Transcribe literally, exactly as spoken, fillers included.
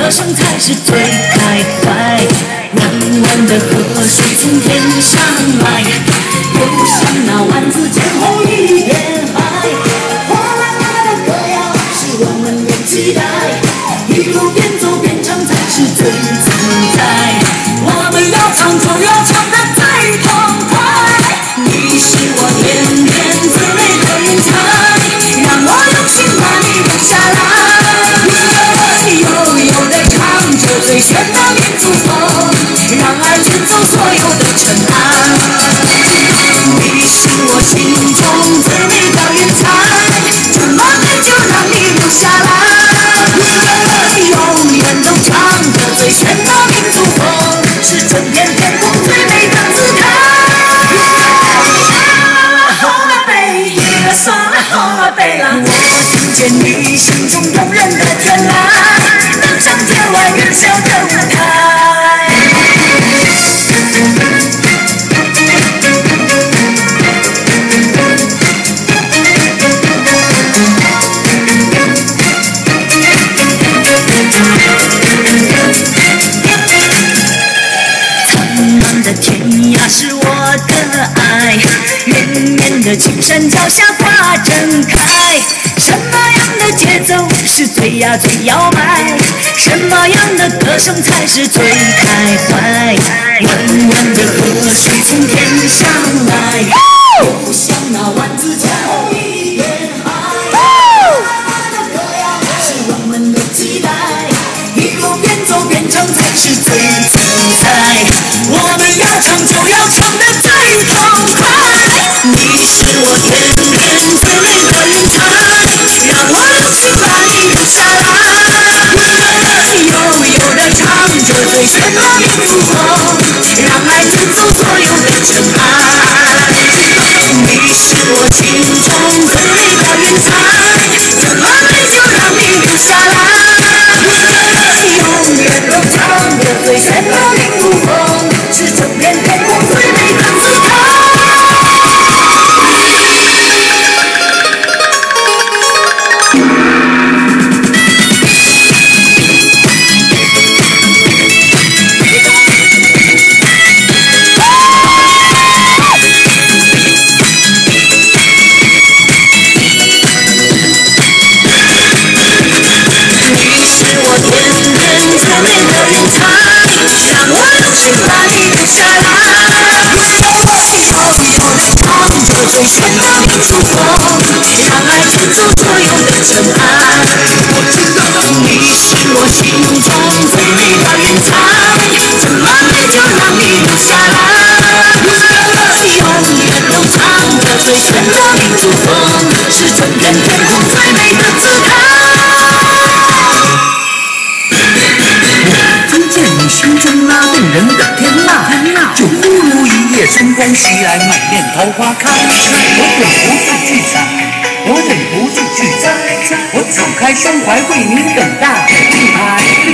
歌声才是最开怀。弯弯的河水从天上来，又像那万紫千红一片海。哗啦啦的歌谣是我们的期待，一路边走边唱才是最自在。我们要唱就要唱得最痛快，你是我天天最美的云彩，让我用心把你留下来。悠悠地唱着最炫的民族风，让爱卷走所有的尘埃。你是我心中最美的云彩，这么美就让你留下来。永远都唱着最炫的民族风，是整片天空最美的姿态。红了北一个双红了北了，我听见你心中动人的天籁，登上天外云霄的舞台。天涯是我的爱，绵绵的青山脚下花正开。什么样的节奏是最呀最摇摆？什么样的歌声才是最开怀？弯弯的河水从天上来，又像那万紫千红一片海。它的歌谣是我们的期待，一路边走边唱才是最自在。我们要唱就要唱得最痛快，你是我天天最美的云彩，让我用心把你留下来。悠悠地唱着最炫的民族风，让爱卷走所有的尘埃。你是我心中最美的云彩，这么美就让你留下来。永远都唱着最炫的民族风，是整片天空最美的姿态。你是我天天最美的云彩，让我用心把你留下来。悠悠地唱着最炫的民族风，让爱卷走所有的尘埃。我知道你是我心中最美的云彩，这么美就让你留下来。永远都唱着最炫的民族风，是整片天空最美的姿态。 听见你心中那动人的天籁，就忽如一夜春光袭来，满面桃花开。我忍不住去采，我忍不住去摘，我敞开胸怀为你等待。并排